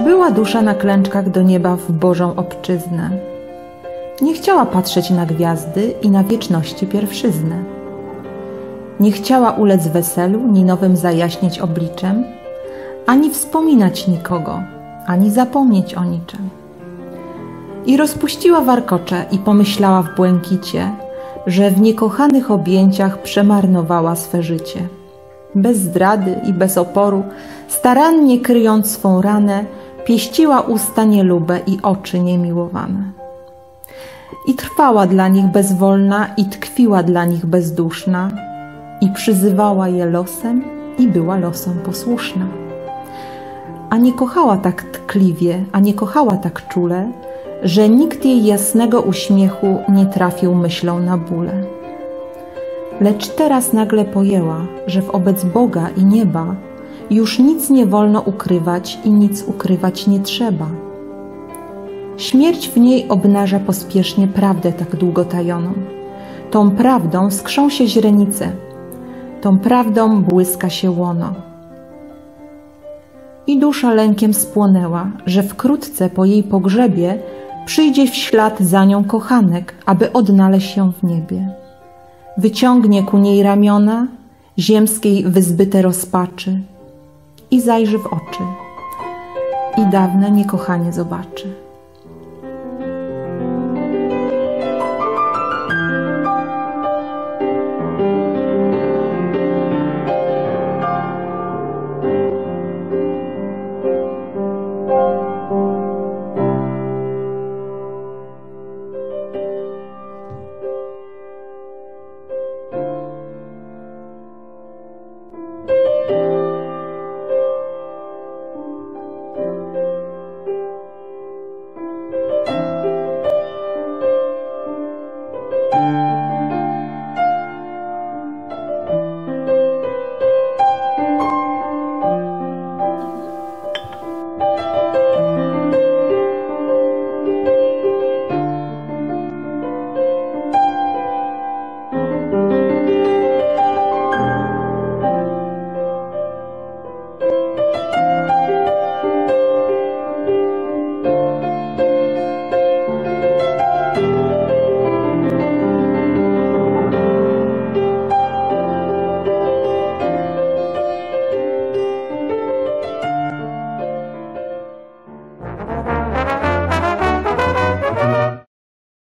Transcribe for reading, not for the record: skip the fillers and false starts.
Przybyła dusza na klęczkach do nieba w Bożą obczyznę. Nie chciała patrzeć na gwiazdy i na wieczności pierwszyznę. Nie chciała ulec weselu, ni nowym zajaśnieć obliczem, ani wspominać nikogo, ani zapomnieć o niczym. I rozpuściła warkocze i pomyślała w błękicie, że w niekochanych objęciach przemarnowała swe życie. Bez zdrady i bez oporu, starannie kryjąc swą ranę, pieściła usta nielube i oczy niemiłowane. I trwała dla nich bezwolna i tkwiła dla nich bezduszna, i przyzywała je losem i była losom posłuszna. A nie kochała tak tkliwie, a nie kochała tak czule, że nikt jej jasnego uśmiechu nie trafił myślą na bóle. Lecz teraz nagle pojęła, że wobec Boga i nieba już nic nie wolno ukrywać i nic ukrywać nie trzeba. Śmierć w niej obnaża pospiesznie prawdę tak długo tajoną. Tą prawdą skrzą się źrenice, tą prawdą błyska się łono. I dusza lękiem spłonęła, że wkrótce po jej pogrzebie przyjdzie w ślad za nią kochanek, aby odnaleźć ją w niebie. Wyciągnie ku niej ramiona ziemskiej wyzbyte rozpaczy i zajrzy w oczy i dawne niekochanie zobaczy.